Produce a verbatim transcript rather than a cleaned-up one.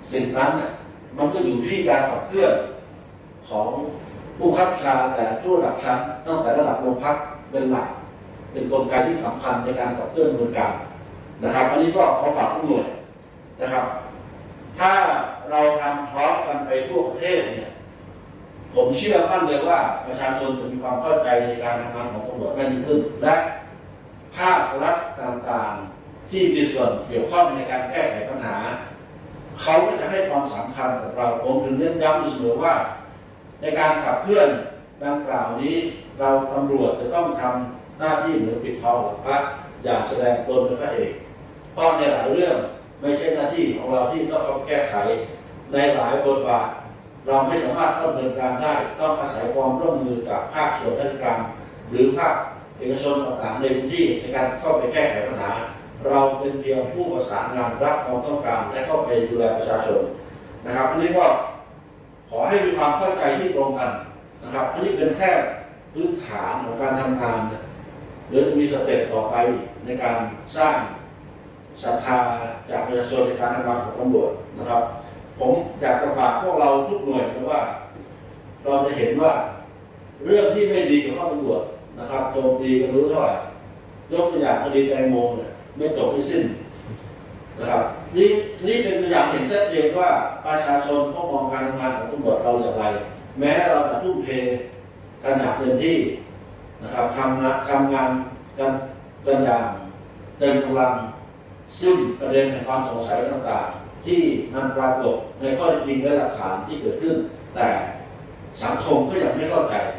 สิ่งนั้นเนี่ยมันก็อยู่ที่การขับเคลื่อนของผู้ขับชาแต่ทุกระดับชั้นตั้งแต่ระดับโรงพักเป็นหลักเป็นกลไกที่สำคัญในการขับเคลื่อนกระบวนการนะครับอันนี้ก็ขอฝากทุกหน่วยนะครับถ้าเราทำพร้อมกันไปทั่วประเทศเนี่ยผมเชื่อมั่นเลยว่าประชาชนจะมีความเข้าใจในการทำงานของตำรวจมากยิ่งขึ้นและภาครัฐต่างๆที่มีส่วนเกี่ยวข้องในการแก้ไขปัญหาเขาก็จะให้ความสำคัญกับเราผมถึงเน้นย้ำอยู่เสมอว่าในการขับเคลื่อนดังกล่าวนี้เราตำรวจจะต้องทำหน้าที่เหมือนปิดทองหลังพระอย่าแสดงตนเป็นพระเอกเพราะในหลายเรื่องไม่ใช่หน้าที่ของเราที่ต้องเข้าแก้ไขในหลายบทบาทเราไม่สามารถเข้าดำเนินการได้ต้องอาศัยความร่วมมือกับภาคส่วนราชการหรือภาคเอกชนต่างๆในพื้นที่ในการเข้าไปแก้ไขปัญหาเราเป็นเพียงผู้ประสานงานรับความต้องการและเข้าไปดูแลประชาชนนะครับอันนี้ก็ขอให้มีความเข้าใจที่ตรงกันนะครับอันนี้เป็นแค่พื้นฐานของการทำงานเดี๋ยวจะมีสเต็ปต่อไปในการสร้างศรัทธาจากประชาชนในการทำงานของตำรวจนะครับผมอยากจะฝากพวกเราทุกหน่วยนะว่าเราจะเห็นว่าเรื่องที่ไม่ดีกับข้าตำรวจนะครับโจมตีกันรู้เท่าไหร่ยกตัวอย่างคดีแตงโมเนี่ยไม่จบไม่สิ้นนะครับนี่นี่เป็นตัวอย่างเห็นชัดเจนว่าประชาชนเขามองการทำงานของตำรวจเราอย่างไรแม้เราจะทุ่มเทกันอย่างเต็มที่นะครับทำงานทำงานกันกันอย่างเต็มกำลังซึ่งประเด็นแห่งความสงสัยต่างๆที่มันปรากฏในข้อเท็จจริงและหลักฐานที่เกิดขึ้นแต่สังคมก็ยังไม่เข้าใจ